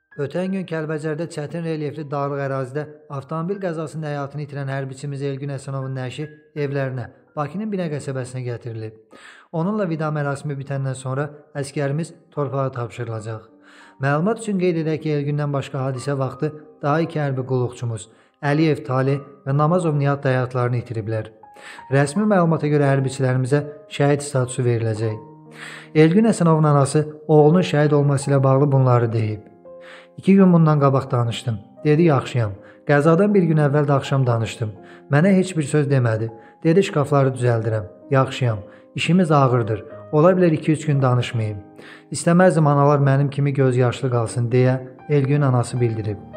Ötən gün Kəlbəcərdə çətin relyefli dağlıq ərazidə avtomobil qəzasında həyatını itirən hərbiçimiz Elgün Həsənovun nəşi evlərinə, Bakının Binə qəsəbəsinə gətirilib. Onunla vida mərasimi bitəndən sonra əsgərimiz torpağa tapşırılacaq. Məlumat üçün qeyd edək ki, Elgündən başqa hadisə vaxtı daha iki hərbi qulluqçumuz Əliyev Talih və Namazov Nihat da həyatlarını itiriblər. Rəsmi məlumata görə hərbiçilərimizə şəhid statusu veriləcək. Elgün Həsənovun anası oğlunun şəhid olması ilə bağlı bunları deyib. 2 gün bundan qabaq danışdım. Dedi yaxşıyam. Qəzadan bir gün əvvəl də axşam danışdım. Mənə heç bir söz demədi. Dedi şkafları düzəldirəm. Yaxşıyam. İşimiz ağırdır. Ola bilər 2-3 gün danışmayım. İstəməzdim analar mənim kimi göz yaşlı qalsın deyə Elgün anası bildirib.